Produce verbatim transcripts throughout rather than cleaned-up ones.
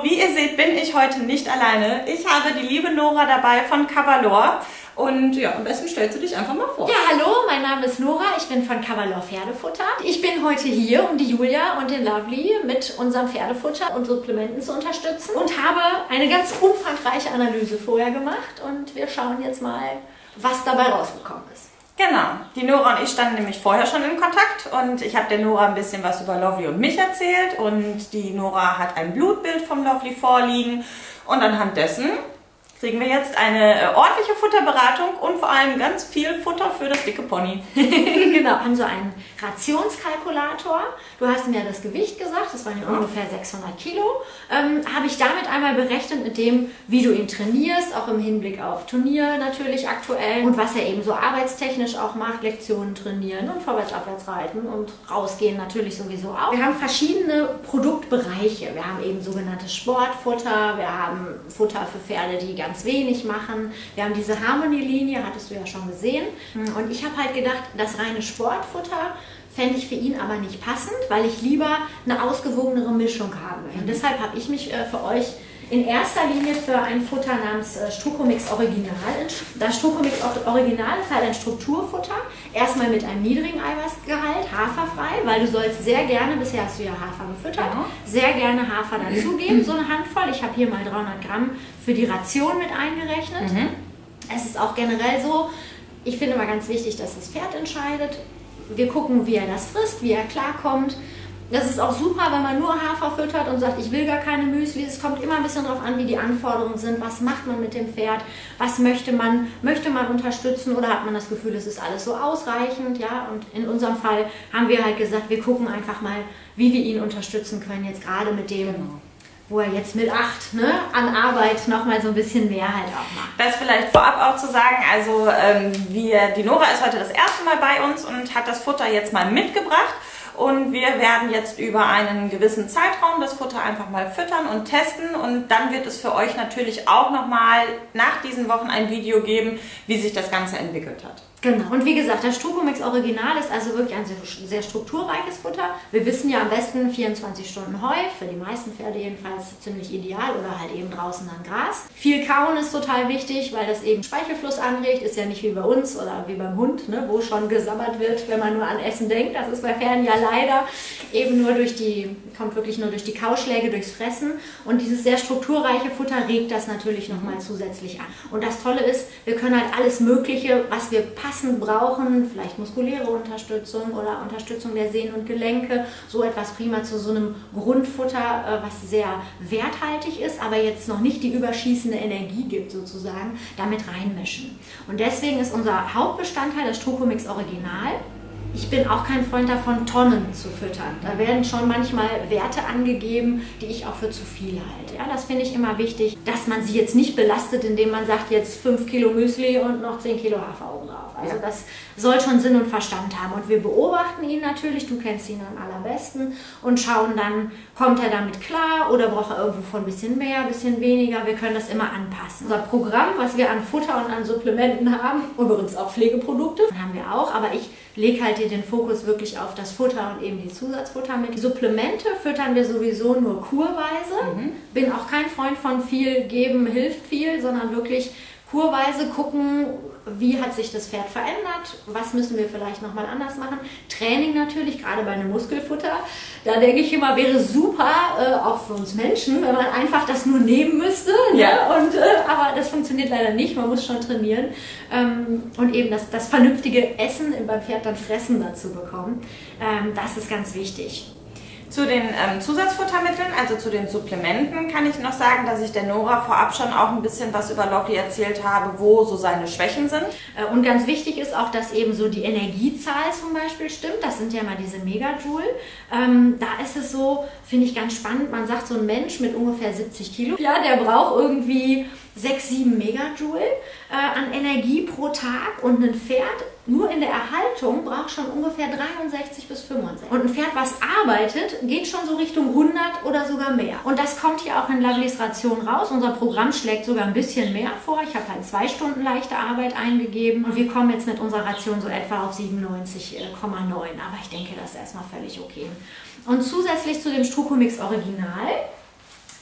wie ihr seht, bin ich heute nicht alleine. Ich habe die liebe Nora dabei von Cavalor. Und ja, am besten stellst du dich einfach mal vor. Ja, hallo, mein Name ist Nora, ich bin von Cavalor Pferdefutter. Ich bin heute hier, um die Julia und den Lovely mit unserem Pferdefutter und Supplementen zu unterstützen und habe eine ganz umfangreiche Analyse vorher gemacht und wir schauen jetzt mal, was dabei rausgekommen ist. Genau, die Nora und ich standen nämlich vorher schon in Kontakt und ich habe der Nora ein bisschen was über Lovely und mich erzählt und die Nora hat ein Blutbild vom Lovely vorliegen und anhand dessen kriegen wir jetzt eine äh, ordentliche Futterberatung und vor allem ganz viel Futter für das dicke Pony. Genau, wir haben so einen Rationskalkulator. Du hast mir das Gewicht gesagt, das waren ja ungefähr sechshundert Kilo. Ähm, habe ich damit einmal berechnet mit dem, wie du ihn trainierst, auch im Hinblick auf Turnier natürlich aktuell und was er eben so arbeitstechnisch auch macht, Lektionen trainieren und vorwärts-abwärts reiten und rausgehen natürlich sowieso auch. Wir haben verschiedene Produktbereiche. Wir haben eben sogenanntes Sportfutter, wir haben Futter für Pferde, die ganz ganz wenig machen. Wir haben diese Harmony-Linie, hattest du ja schon gesehen. Und ich habe halt gedacht, das reine Sportfutter fände ich für ihn aber nicht passend, weil ich lieber eine ausgewogenere Mischung haben will. Und deshalb habe ich mich äh, für euch in erster Linie für ein Futter namens äh, Strucomix Original. Das Strucomix Original ist halt ein Strukturfutter. Erstmal mit einem niedrigen Eiweißgehalt, haferfrei, weil du sollst sehr gerne, bisher hast du ja Hafer gefüttert, mhm. sehr gerne Hafer dazugeben, so eine Handvoll. Ich habe hier mal dreihundert Gramm für die Ration mit eingerechnet. Mhm. Es ist auch generell so, ich finde mal ganz wichtig, dass das Pferd entscheidet. Wir gucken, wie er das frisst, wie er klarkommt. Das ist auch super, wenn man nur Hafer füttert und sagt, ich will gar keine Müsli. Es kommt immer ein bisschen darauf an, wie die Anforderungen sind. Was macht man mit dem Pferd? Was möchte man? Möchte man unterstützen oder hat man das Gefühl, es ist alles so ausreichend? Ja? Und in unserem Fall haben wir halt gesagt, wir gucken einfach mal, wie wir ihn unterstützen können. Jetzt gerade mit dem, wo er jetzt mit acht ne, an Arbeit nochmal so ein bisschen mehr halt auch macht. Das vielleicht vorab auch zu sagen, also ähm, wir, die Nora ist heute das erste Mal bei uns und hat das Futter jetzt mal mitgebracht. Und wir werden jetzt über einen gewissen Zeitraum das Futter einfach mal füttern und testen. Und dann wird es für euch natürlich auch nochmal nach diesen Wochen ein Video geben, wie sich das Ganze entwickelt hat. Genau, und wie gesagt, das Strucomix Original ist also wirklich ein sehr, sehr strukturreiches Futter. Wir wissen ja am besten vierundzwanzig Stunden Heu, für die meisten Pferde jedenfalls ziemlich ideal oder halt eben draußen dann Gras. Viel Kauen ist total wichtig, weil das eben Speichelfluss anregt, ist ja nicht wie bei uns oder wie beim Hund, ne, wo schon gesabbert wird, wenn man nur an Essen denkt. Das ist bei Pferden ja leider eben nur durch die, kommt wirklich nur durch die Kauschläge, durchs Fressen. Und dieses sehr strukturreiche Futter regt das natürlich nochmal zusätzlich an. Und das Tolle ist, wir können halt alles Mögliche, was wir passend brauchen, vielleicht muskuläre Unterstützung oder Unterstützung der Sehnen und Gelenke, so etwas prima zu so einem Grundfutter, was sehr werthaltig ist, aber jetzt noch nicht die überschießende Energie gibt sozusagen, damit reinmischen. Und deswegen ist unser Hauptbestandteil das Strucomix Original. Ich bin auch kein Freund davon, Tonnen zu füttern. Da werden schon manchmal Werte angegeben, die ich auch für zu viel halte. Ja, das finde ich immer wichtig, dass man sie jetzt nicht belastet, indem man sagt, jetzt fünf Kilo Müsli und noch zehn Kilo Hafer oben drauf. Also ja. Das soll schon Sinn und Verstand haben. Und wir beobachten ihn natürlich, du kennst ihn am allerbesten, und schauen dann, kommt er damit klar oder braucht er irgendwo von ein bisschen mehr, ein bisschen weniger. Wir können das immer anpassen. Unser Programm, was wir an Futter und an Supplementen haben, übrigens auch Pflegeprodukte, haben wir auch, aber ich lege halt hier den Fokus wirklich auf das Futter und eben die Zusatzfutter mit. Die Supplemente füttern wir sowieso nur kurweise. Mhm. Bin auch kein Freund von viel geben hilft viel, sondern wirklich kurweise gucken, wie hat sich das Pferd verändert, was müssen wir vielleicht nochmal anders machen. Training natürlich, gerade bei einem Muskelfutter, da denke ich immer, wäre super, äh, auch für uns Menschen, wenn man einfach das nur nehmen müsste. Ja. Ne? Und, äh, aber das funktioniert leider nicht, man muss schon trainieren. Ähm, und eben das, das vernünftige Essen beim Pferd dann Fressen dazu bekommen, ähm, das ist ganz wichtig. Zu den ähm, Zusatzfuttermitteln, also zu den Supplementen, kann ich noch sagen, dass ich der Nora vorab schon auch ein bisschen was über Lovely erzählt habe, wo so seine Schwächen sind. Und ganz wichtig ist auch, dass eben so die Energiezahl zum Beispiel stimmt. Das sind ja mal diese Megajoule. Ähm, da ist es so, finde ich ganz spannend, man sagt, so ein Mensch mit ungefähr siebzig Kilo, ja, der braucht irgendwie sechs, sieben Megajoule äh, an Energie pro Tag, und ein Pferd nur in der Erhaltung braucht schon ungefähr dreiundsechzig bis fünfundsechzig. Und ein Pferd, was arbeitet, geht schon so Richtung hundert oder sogar mehr. Und das kommt hier auch in Lovelys Ration raus. Unser Programm schlägt sogar ein bisschen mehr vor. Ich habe halt zwei Stunden leichte Arbeit eingegeben und wir kommen jetzt mit unserer Ration so etwa auf siebenundneunzig Komma neun. Aber ich denke, das ist erstmal völlig okay. Und zusätzlich zu dem Strucomix Original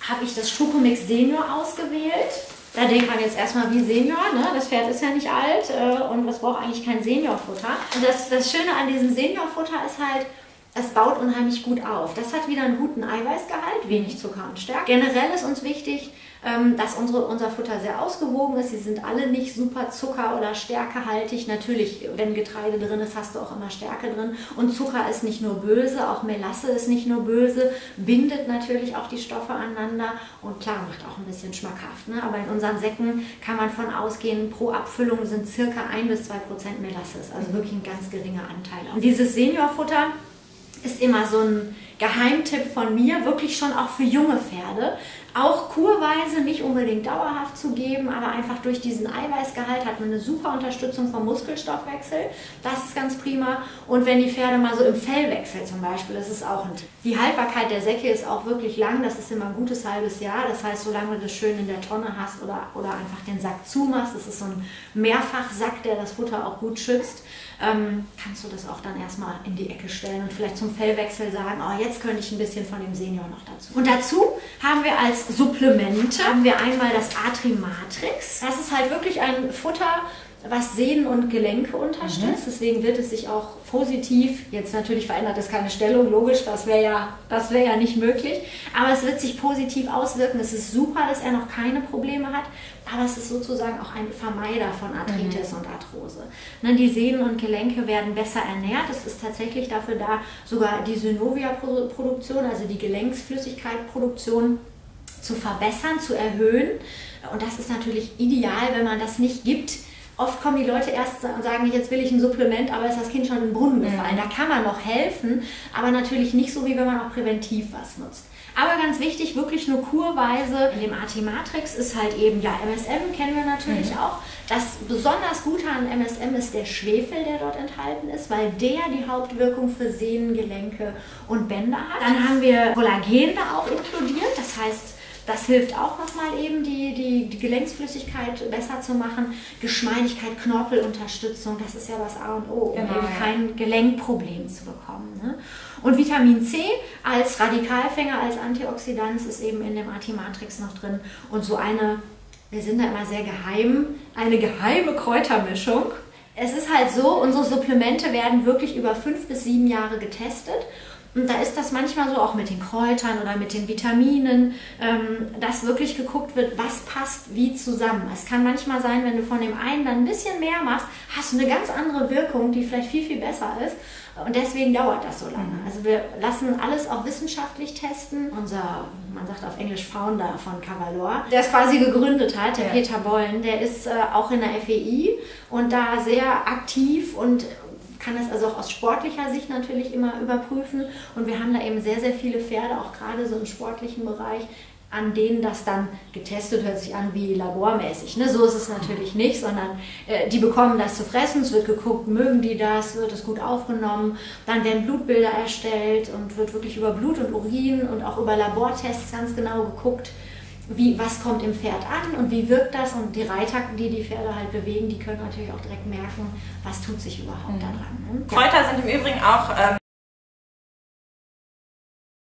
habe ich das Strupomix Senior ausgewählt. Da denkt man jetzt erstmal wie Senior, ne? Das Pferd ist ja nicht alt äh, und das braucht eigentlich kein Seniorfutter. Und das, das Schöne an diesem Seniorfutter ist halt, es baut unheimlich gut auf. Das hat wieder einen guten Eiweißgehalt, wenig Zucker und Stärke. Generell ist uns wichtig, dass unsere, unser Futter sehr ausgewogen ist. Sie sind alle nicht super zucker- oder stärkehaltig. Natürlich, wenn Getreide drin ist, hast du auch immer Stärke drin. Und Zucker ist nicht nur böse, auch Melasse ist nicht nur böse, bindet natürlich auch die Stoffe aneinander und klar, macht auch ein bisschen schmackhaft. Ne? Aber in unseren Säcken kann man von ausgehen, pro Abfüllung sind circa ein bis zwei Prozent Melasse. Also wirklich ein ganz geringer Anteil. Und dieses Seniorfutter ist immer so ein Geheimtipp von mir, wirklich schon auch für junge Pferde. Auch kurweise, nicht unbedingt dauerhaft zu geben, aber einfach durch diesen Eiweißgehalt hat man eine super Unterstützung vom Muskelstoffwechsel. Das ist ganz prima. Und wenn die Pferde mal so im Fellwechsel zum Beispiel, das ist auch ein Tipp. Die Haltbarkeit der Säcke ist auch wirklich lang, das ist immer ein gutes halbes Jahr. Das heißt, solange du das schön in der Tonne hast oder, oder einfach den Sack zumachst, das ist so ein Mehrfachsack, der das Futter auch gut schützt, ähm, kannst du das auch dann erstmal in die Ecke stellen und vielleicht zum Fellwechsel sagen, oh, jetzt könnte ich ein bisschen von dem Senior noch dazu. Und dazu haben wir als Supplemente haben wir einmal das Atrimatrix. Das ist halt wirklich ein Futter, was Sehnen und Gelenke unterstützt. Mhm. Deswegen wird es sich auch positiv, jetzt natürlich verändert es keine Stellung, logisch, das wäre ja, das wäre ja nicht möglich, aber es wird sich positiv auswirken. Es ist super, dass er noch keine Probleme hat, aber es ist sozusagen auch ein Vermeider von Arthritis mhm. und Arthrose. Ne, die Sehnen und Gelenke werden besser ernährt. Es ist tatsächlich dafür da, sogar die Synovia-Produktion, also die Gelenksflüssigkeit-Produktion, zu verbessern, zu erhöhen. Und das ist natürlich ideal, wenn man das nicht gibt. Oft kommen die Leute erst und sagen, jetzt will ich ein Supplement, aber ist das Kind schon in den Brunnen gefallen. Mhm. Da kann man noch helfen, aber natürlich nicht so, wie wenn man auch präventiv was nutzt. Aber ganz wichtig, wirklich nur kurweise. In dem Atrimatrix ist halt eben, ja, M S M kennen wir natürlich mhm. auch. Das besonders Gute an M S M ist der Schwefel, der dort enthalten ist, weil der die Hauptwirkung für Sehnen, Gelenke und Bänder hat. Dann haben wir Kollagen da auch inkludiert, das heißt, das hilft auch nochmal eben, die, die, die Gelenksflüssigkeit besser zu machen. Geschmeidigkeit, Knorpelunterstützung, das ist ja das A und O, um genau, eben kein Gelenkproblem zu bekommen. Ne? Und Vitamin C als Radikalfänger, als Antioxidant ist eben in dem Atrimatrix noch drin. Und so eine, wir sind da immer sehr geheim, eine geheime Kräutermischung. Es ist halt so, unsere Supplemente werden wirklich über fünf bis sieben Jahre getestet. Und da ist das manchmal so auch mit den Kräutern oder mit den Vitaminen, ähm, dass wirklich geguckt wird, was passt wie zusammen. Es kann manchmal sein, wenn du von dem einen dann ein bisschen mehr machst, hast du eine ganz andere Wirkung, die vielleicht viel, viel besser ist. Und deswegen dauert das so lange. Also wir lassen alles auch wissenschaftlich testen. Unser, man sagt auf Englisch Founder von Cavalor, der es quasi gegründet hat, der ja. Peter Bollen, der ist äh, auch in der F E I und da sehr aktiv und kann das also auch aus sportlicher Sicht natürlich immer überprüfen. Und wir haben da eben sehr, sehr viele Pferde, auch gerade so im sportlichen Bereich, an denen das dann getestet, hört sich an wie labormäßig. Ne? So ist es natürlich nicht, sondern äh, die bekommen das zu fressen, es wird geguckt, mögen die das, wird es gut aufgenommen, dann werden Blutbilder erstellt und wird wirklich über Blut und Urin und auch über Labortests ganz genau geguckt, wie, was kommt im Pferd an und wie wirkt das, und die Reiter, die die Pferde halt bewegen, die können natürlich auch direkt merken, was tut sich überhaupt mhm. daran. Ne? Kräuter sind im Übrigen auch ähm